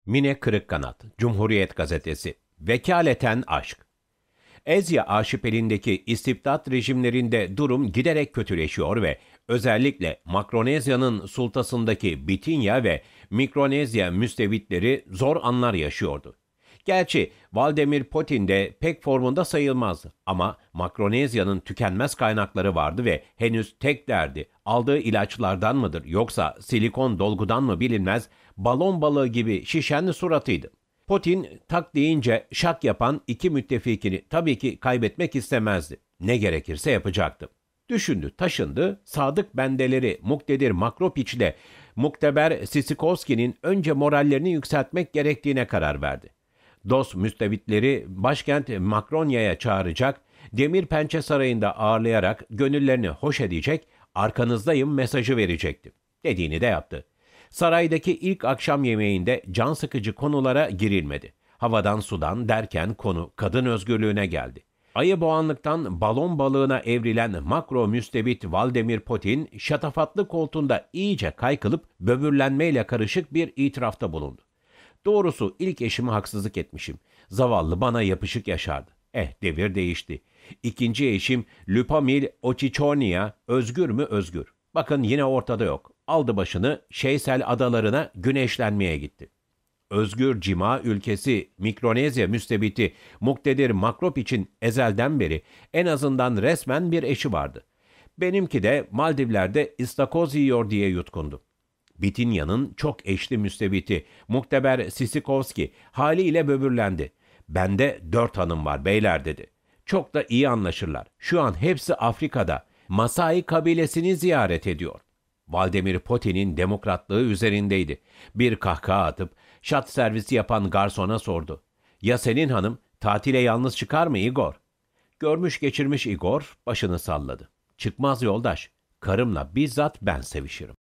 Mine Kırıkkanat, Cumhuriyet Gazetesi, Vekaleten Aşk. Ezya arşipelindeki istibdat rejimlerinde durum giderek kötüleşiyor ve özellikle Makronezya'nın sultasındaki Bitinya ve Mikronezya müstevitleri zor anlar yaşıyordu. Gerçi Vladimir Putin de pek formunda sayılmazdı ama Makronezya'nın tükenmez kaynakları vardı ve henüz tek derdi aldığı ilaçlardan mıdır yoksa silikon dolgudan mı bilinmez balon balığı gibi şişen suratıydı. Putin tak deyince şak yapan iki müttefikini tabii ki kaybetmek istemezdi. Ne gerekirse yapacaktı. Düşündü, taşındı, sadık bendeleri Muktedir Makropiç ile Mukteber Sisikovski'nin önce morallerini yükseltmek gerektiğine karar verdi. Dost müstebitleri başkent Makronya'ya çağıracak, Demir Pençe Sarayı'nda ağırlayarak gönüllerini hoş edecek, arkanızdayım mesajı verecekti. Dediğini de yaptı. Saraydaki ilk akşam yemeğinde can sıkıcı konulara girilmedi. Havadan sudan derken konu kadın özgürlüğüne geldi. Ayı boğanlıktan balon balığına evrilen makro müstebit Vladimir Putin, şatafatlı koltuğunda iyice kaykılıp böbürlenmeyle karışık bir itirafta bulundu. Doğrusu ilk eşime haksızlık etmişim. Zavallı bana yapışık yaşardı. Devir değişti. İkinci eşim Lupamil Ochichornia özgür mü özgür. Bakın yine ortada yok. Aldı başını Şeysel adalarına güneşlenmeye gitti. Özgür cima ülkesi Mikronezya müstebiti Muktedir Makropiç'in ezelden beri en azından resmen bir eşi vardı. Benimki de Maldivler'de istakoz yiyor diye yutkundu. Bitinya'nın çok eşli müstebiti Mukteber Sisikovski haliyle böbürlendi. Bende 4 hanım var beyler dedi. Çok da iyi anlaşırlar. Şu an hepsi Afrika'da. Masai kabilesini ziyaret ediyor. Vladimir Putin'in demokratlığı üzerindeydi. Bir kahkaha atıp şat servisi yapan garsona sordu. Ya senin hanım tatile yalnız çıkar mı Igor? Görmüş geçirmiş Igor başını salladı. Çıkmaz yoldaş. Karımla bizzat ben sevişirim.